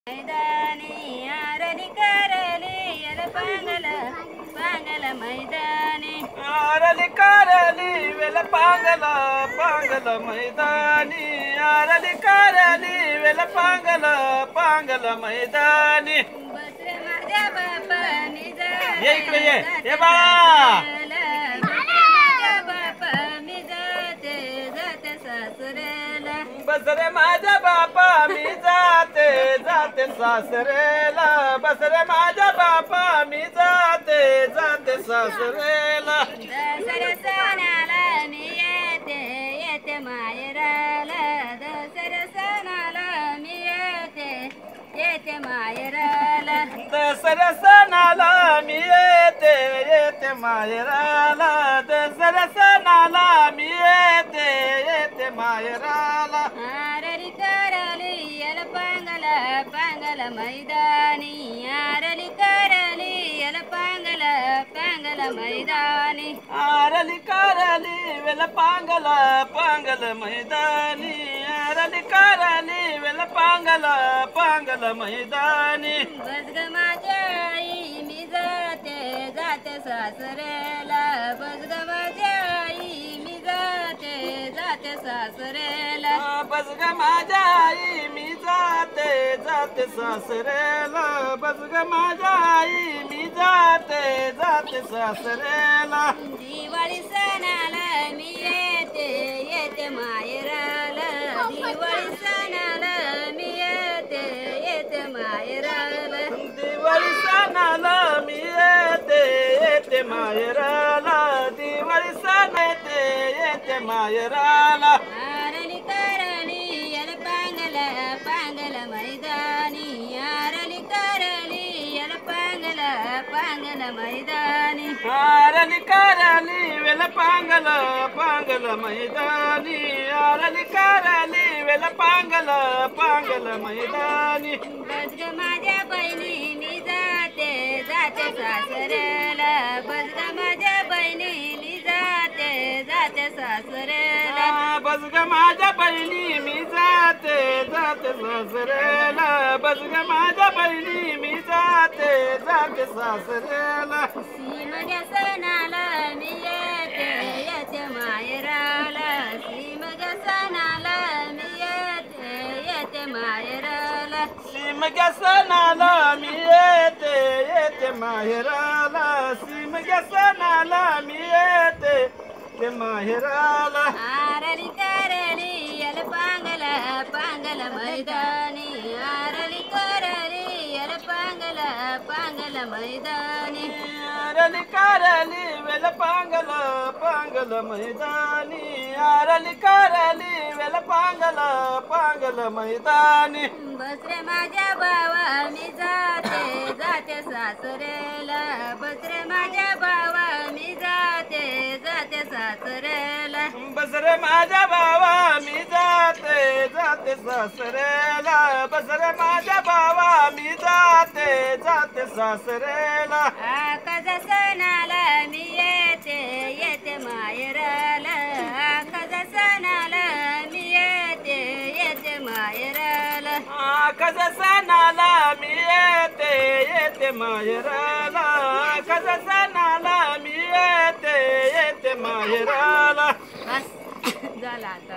मैदानी आरली करली यल पांगल पांगल मैदानी आरली करली वेल पांगल पांगल मैदानी आरली करली वेल पांगल पांगल मैदानी बसरे माझ्या बापानी ये इकडे ये बाळा माझ्या बापा मी जाते जाते सासरेला बस रे माझ्या बापा मी जाते जाते सासरेला बस रे माझ्या बापा मी जाते जाते सासरेला दसऱ्या सणाला मी येते येते माहेराला दसऱ्या सणाला मी येते येते माहेराला दसऱ्या सणाला मी येते येते माहेराला दसऱ्या सणाला मी येते येते माहेराला आरली करली यल पांगल पांगल मैदानी आरली करली यल पांगल पांगल मैदानी आरली करली वेल पांगल पांगल मैदानी आरली करली वेल पांगल पांगल मैदानी बस ग माझ्या आई मी जाते जाते सासरेला बस ग माझ्या आई मी जाते जाते सासरेला बस ग माझ्या आई मी जाते जाते सासरेला बस ग माझ्या आई मी जाते जाते सासरेला दिवाळी सणाला मी येते येते माहेराला दिवाळी सणाला मी येते येते माहेराला दिवाळी सणाला मी येते येते माहेराला दिवाळी सण येते येते माहेराला आरली करली यल पांगल पांगल मैदानी आरली करली यल पांगल पांगल मैदानी आरली करली वेल पांगल पांगल मैदानी आरली करली वेल पांगल पांगल मैदानी बस ग माझ्या बहिणी मी जाते जाते सासरेला बस ग माझ्या बहिणी मी जाते जाते सासरेला बस ग माझ्या बहिणी मी जाते जाते सासरेला बस ग माझ्या बहिणी मी जाते जाते सासरेला सीमग्या सणाला मी येते येते माहेराला सीमग्या सणाला मी येते येते माहेराला सीमग्या सणाला मी येते येते माहेराला सीमग्या सणाला मी येते ते माहेराला आरली करली यल पांगल पांगल मैदानी आरली करली यल पांगल पांगल मैदानी आरली करली वेल पांगल पांगल मैदानी आरली करली वेल पांगल पांगल मैदानी बसरे माझ्या बावा मी जाते जाते सासरेला बसरे माझ्या बावा मी जाते जाते सासरेला बस रे माझ्या भावा मी जाते जाते सासरेला बस रे माझ्या भावा मी जाते जाते सासरेला आकाश सणाला मी येते येते माहेराला आकाश सणाला मी येते येते माहेराला कस सणाला मी येते येते माहेराला कस सणाला मी येते येते माहेराला बस झाला आता.